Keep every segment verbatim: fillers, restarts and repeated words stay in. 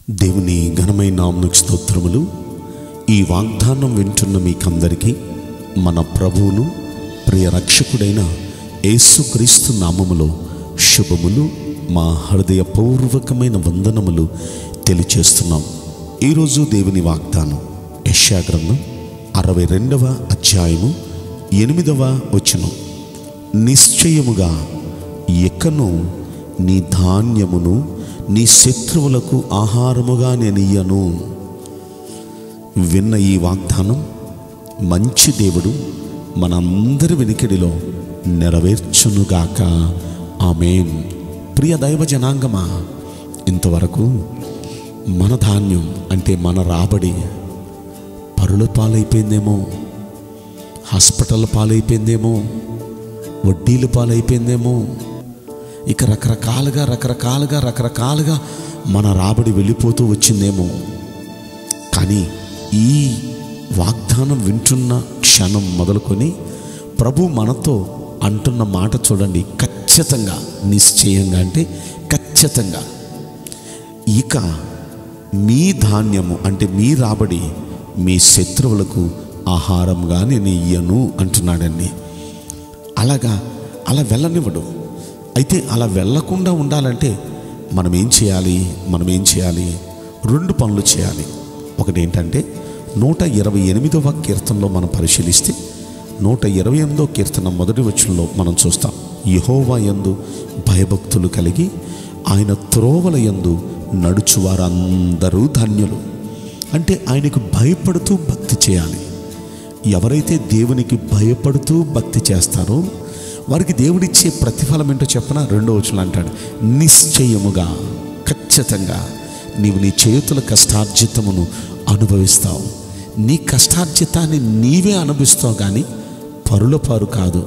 దేవుని ఘనమైన నామమునకు స్తోత్రములు. ఈ వాగ్దానం వింటున్న మీకందరికీ మన ప్రభువును ప్రియ రక్షకుడైన యేసుక్రీస్తు నామములో శుభములు, మా హృదయపూర్వకమైన వందనములు తెలియచేస్తున్నాం. ఈరోజు దేవుని వాగ్దానం యెషయా గ్రంథం అరవై రెండవ అధ్యాయము ఎనిమిదవ వచనం. నిశ్చయముగా ఎక్కను నీ ధాన్యమును నీ శత్రువులకు ఆహారముగా నేను ఇయ్యను. విన్న ఈ వాగ్దానం మంచి దేవుడు మనందరి వెనుకడిలో నెరవేర్చునుగాక. ఆమేన్. ప్రియ దైవ జనాంగమా, ఇంతవరకు మన ధాన్యం అంటే మన రాబడి పరుల పాలైపోయిందేమో, హాస్పిటల్ పాలైపోయిందేమో, వడ్డీల పాలైపోయిందేమో, ఇక రకరకాలుగా రకరకాలుగా రకరకాలుగా మన రాబడి వెళ్ళిపోతూ వచ్చిందేమో. కానీ ఈ వాగ్దానం వింటున్న క్షణం మొదలుకొని ప్రభు మనతో అంటున్న మాట చూడండి. ఖచ్చితంగా, నిశ్చయంగా అంటే ఖచ్చితంగా ఇక మీ ధాన్యము అంటే మీ రాబడి మీ శత్రువులకు ఆహారంగా నేను ఇయ్యను అంటున్నాడండి. అలాగా అలా వెళ్ళనివ్వడు. అయితే అలా వెళ్ళకుండా ఉండాలంటే మనం ఏం చేయాలి? మనం ఏం చేయాలి? రెండు పనులు చేయాలి. ఒకటి ఏంటంటే నూట ఇరవై ఎనిమిదవ కీర్తనలో మనం పరిశీలిస్తే నూట ఇరవై ఎనిమిదో కీర్తన మొదటి వచనంలో మనం చూస్తాం, యెహోవా యందు భయభక్తులు కలిగి ఆయన త్రోవల యందు నడుచువారందరూ ధన్యులు. అంటే ఆయనకు భయపడుతూ భక్తి చేయాలి. ఎవరైతే దేవునికి భయపడుతూ భక్తి చేస్తారో వారికి దేవుడిచ్చే ప్రతిఫలం ఏంటో చెప్పన రెండో వచనం అంటాడు, నిశ్చయముగా ఖచ్చితంగా నీవు నీ చేతుల కష్టార్జితమును అనుభవిస్తావు. నీ కష్టార్జితాన్ని నీవే అనుభవిస్తావు, కానీ పరుల పారు కాదు.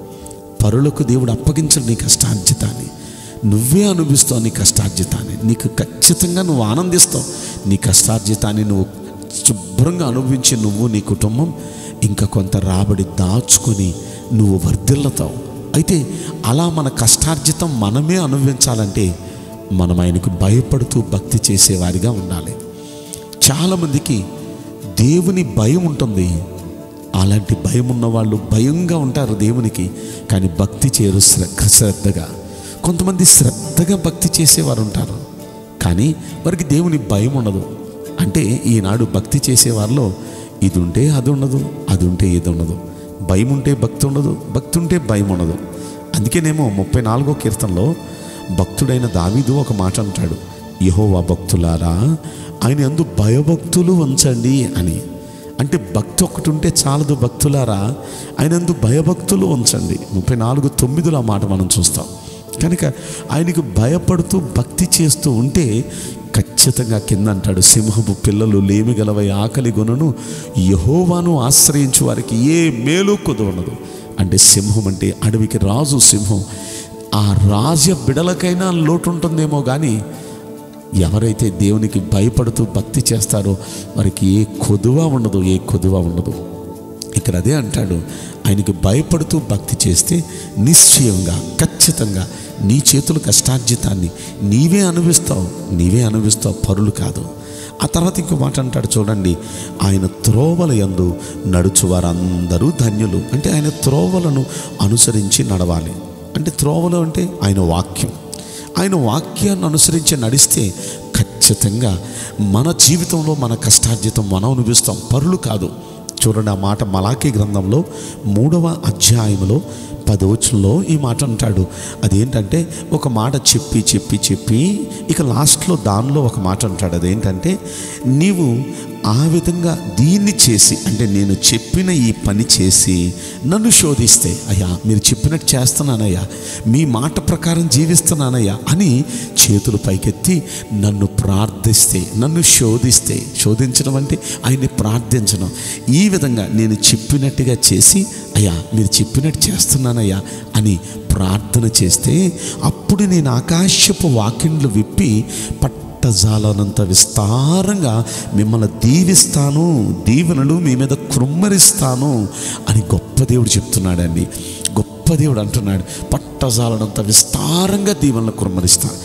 పరులకు దేవుడు అప్పగించడు నీ కష్టార్జితాన్ని, నువ్వే అనుభవిస్తావు. నీ కష్టార్జితాన్ని నీకు ఖచ్చితంగా నువ్వు ఆనందిస్తావు. నీ కష్టార్జితాన్ని నువ్వు శుభ్రంగా అనుభవించి నువ్వు నీ కుటుంబం ఇంకా కొంత రాబడి దాచుకొని నువ్వు వర్ధిల్లుతావు. అయితే అలా మన కష్టార్జితం మనమే అనుభవించాలంటే మనం ఆయనకు భయపడుతూ భక్తి చేసేవారిగా ఉండాలి. చాలామందికి దేవుని భయం ఉంటుంది. అలాంటి భయం ఉన్నవాళ్ళు భయంగా ఉంటారు దేవునికి, కానీ భక్తి చేయరు శ్రద్ధ శ్రద్ధగా. కొంతమంది శ్రద్ధగా భక్తి చేసేవారు ఉంటారు, కానీ వారికి దేవుని భయం ఉండదు. అంటే ఈనాడు భక్తి చేసేవారిలో ఇది ఉంటే అది ఉండదు, అది ఉంటే ఇది ఉండదు. భయం ఉంటే భక్తి ఉండదు, భక్తి ఉంటే భయం ఉండదు. అందుకేనేమో ముప్పై నాలుగో కీర్తనలో భక్తుడైన దావీదు ఒక మాట అంటాడు, యెహోవా భక్తులారా ఆయన యందు భయభక్తులు ఉంచండి అని. అంటే భక్తి ఒకటి ఉంటే చాలదు, భక్తులారా ఆయన యందు భయభక్తులు ఉంచండి. ముప్పై నాలుగు తొమ్మిదిలో ఆ మాట మనం చూస్తాం. కనుక ఆయనకు భయపడుతూ భక్తి చేస్తూ ఉంటే ఖచ్చితంగా కింద అంటాడు, సింహపు పిల్లలు లేమి గలవై ఆకలి గొనను, యెహోవాను ఆశ్రయించు వారికి ఏ మేలు కొదవనదు. అంటే సింహం అంటే అడవికి రాజు సింహం. ఆ రాజ బిడలకైనా లోటు ఉంటుందేమో, కానీ ఎవరైతే దేవునికి భయపడుతూ భక్తి చేస్తారో వారికి ఏ కొదువ ఉండదు, ఏ కొదువ ఉండదు. ఇక్కడ అదే అంటాడు, ఆయనకి భయపడుతూ భక్తి చేస్తే నిశ్చయంగా ఖచ్చితంగా నీ చేతుల కష్టార్జితాన్ని నీవే అనుభవిస్తావు, నీవే అనుభవిస్తావు, పరులు కాదు. ఆ తర్వాత ఇంకో మాట అంటాడు చూడండి, ఆయన త్రోవల యందు నడుచు వారందరూ ధన్యులు. అంటే ఆయన త్రోవలను అనుసరించి నడవాలి. అంటే త్రోవలు అంటే ఆయన వాక్యం. ఆయన వాక్యాన్ని అనుసరించి నడిస్తే ఖచ్చితంగా మన జీవితంలో మన కష్టార్జితం మనం అనుభవిస్తాం, పరులు కాదు. చూడండి, ఆ మాట మలాకీ గ్రంథంలో మూడవ అధ్యాయంలో పదవచనంలో ఈ మాట అంటాడు. అదేంటంటే ఒక మాట చెప్పి చెప్పి చెప్పి ఇక లాస్ట్లో దానిలో ఒక మాట అంటాడు. అదేంటంటే నీవు ఆ విధంగా దీన్ని చేసి, అంటే నేను చెప్పిన ఈ పని చేసి నన్ను శోధిస్తే, అయ్యా మీరు చెప్పినట్టు చేస్తున్నానయ్యా, మీ మాట ప్రకారం జీవిస్తున్నానయ్యా అని చేతులు పైకెత్తి నన్ను ప్రార్థిస్తే, నన్ను శోధిస్తే, శోధించడం అంటే ఆయన్ని ప్రార్థించడం. ఈ విధంగా నేను చెప్పినట్టుగా చేసి, అయ్యా మీరు చెప్పినట్టు చేస్తున్నానయ్యా అని ప్రార్థన చేస్తే, అప్పుడు నేను ఆకాశపు వాకిండ్లు విప్పి పట్టజాలనంత విస్తారంగా మిమ్మల్ని దీవిస్తాను, దీవెనలు మీ మీద కృమ్మరిస్తాను అని గొప్ప దేవుడు చెప్తున్నాడండి. గొప్ప దేవుడు అంటున్నాడు, పట్టజాలనంత విస్తారంగా దీవెనలు కృమ్మరిస్తాను. అప్పుడు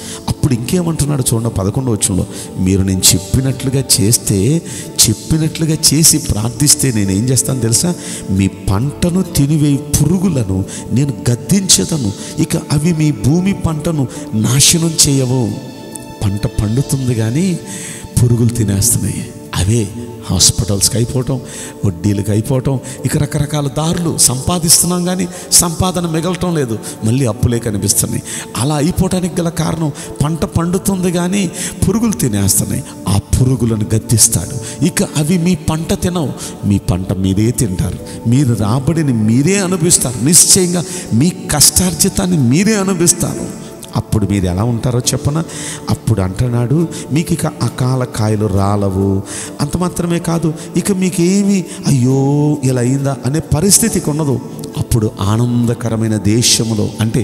అప్పుడు ఇంకేమంటున్నాడు చూడండి, పదకొండవ వచనంలో, మీరు నేను చెప్పినట్లుగా చేస్తే, చెప్పినట్లుగా చేసి ప్రార్థిస్తే నేనేం చేస్తాను తెలుసా, మీ పంటను తినివేయి పురుగులను నేను గద్దించదను, ఇక అవి మీ భూమి పంటను నాశనం చేయవు. పంట పండుతుంది కానీ పురుగులు తినేస్తున్నాయి. అవే హాస్పిటల్స్కి అయిపోవటం, వడ్డీలకు అయిపోవటం, ఇక రకరకాల దారులు సంపాదిస్తున్నాం కానీ సంపాదన మిగలటం లేదు, మళ్ళీ అప్పులే కనిపిస్తున్నాయి. అలా అయిపోవటానికి గల కారణం, పంట పండుతుంది కానీ పురుగులు తినేస్తున్నాయి. ఆ పురుగులను గద్దిస్తాడు. ఇక అవి మీ పంట తినవు, మీ పంట మీరే తింటారు, మీరు రాబడిని మీరే అనుభవిస్తారు, నిశ్చయంగా మీ కష్టార్జితాన్ని మీరే అనుభవిస్తారు. అప్పుడు మీరు ఎలా ఉంటారో చెప్పనా, అప్పుడు అంటున్నాడు, మీకు ఇక అకాల కాయలు రాలవు. అంత మాత్రమే కాదు, ఇక మీకేమి అయ్యో ఇలా అయిందా అనే పరిస్థితికి ఉండదు. అప్పుడు ఆనందకరమైన దేశములో, అంటే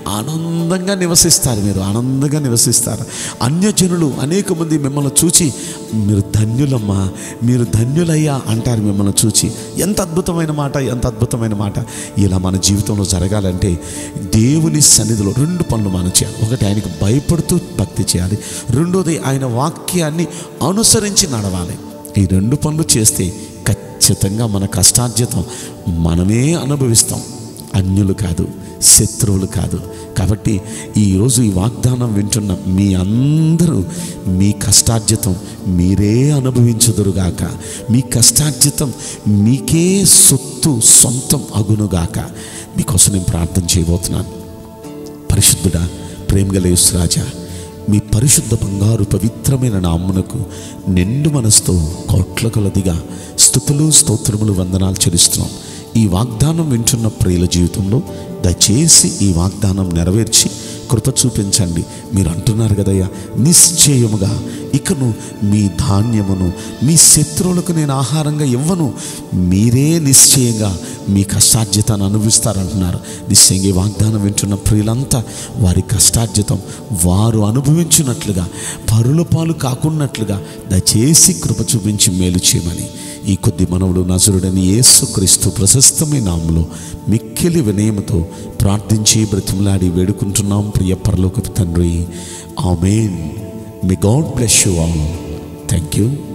ఆనందంగా నివసిస్తారు, మీరు ఆనందంగా నివసిస్తారు. అన్యజనులు అనేక మంది మిమ్మల్ని చూచి, మీరు ధన్యులమ్మా, మీరు ధన్యులయ్యా అంటారు మిమ్మల్ని చూచి. ఎంత అద్భుతమైన మాట, ఎంత అద్భుతమైన మాట. ఇలా మన జీవితంలో జరగాలంటే దేవుని సన్నిధిలో రెండు పనులు మనం చేయాలి. ఒకటి, ఆయనకు భయపడుతూ భక్తి చేయాలి. రెండోది, ఆయన వాక్యాన్ని అనుసరించి నడవాలి. ఈ రెండు పనులు చేస్తే ఖచ్చితంగా మన కష్టార్జితం మనమే అనుభవిస్తాం, అన్యులు కాదు, శత్రువులు కాదు. కాబట్టి ఈరోజు ఈ వాగ్దానం వింటున్న మీ అందరూ మీ కష్టార్జితం మీరే అనుభవించుదురుగాక, మీ కష్టార్జితం మీకే సొత్తు సొంతం అగునుగాక. మీకోసం నేను ప్రార్థన చేయబోతున్నాను. పరిశుద్ధుడా, ప్రేమగల యేసు రాజా, మీ పరిశుద్ధ బంగారు పవిత్రమైన నామ్మునకు నిండు మనసుతో కోట్ల కొలదిగా స్తుతులు స్తోత్రములు వందనాలు చెల్లిస్తున్నాం. ఈ వాగ్దానం వింటున్న ప్రియుల జీవితంలో దయచేసి ఈ వాగ్దానం నెరవేర్చి కృప చూపించండి. మీరు అంటున్నారు కదయ్యా, నిశ్చయముగా ఇకను మీ ధాన్యమును మీ శత్రువులకు నేను ఆహారంగా ఇవ్వను, మీరే నిశ్చయంగా మీ కష్టార్జితాన్ని అనుభవిస్తారంటున్నారు. నిశ్చయంగా ఈ వాగ్దానం వింటున్న ప్రియులంతా వారి కష్టార్జితం వారు అనుభవించినట్లుగా, పరుల పాలు కాకున్నట్లుగా దయచేసి కృప చూపించి మేలు చేయమని ఈ కొద్ది మనవుడు నజరుడని యేసుక్రీస్తు ప్రశస్తమైన నామములో మిక్కిలి వినయముతో ప్రార్థించి బ్రతిమలాడి వేడుకుంటున్నాం ప్రియ పరలోకపు తండ్రి. Amen. May God bless you all. Thank you.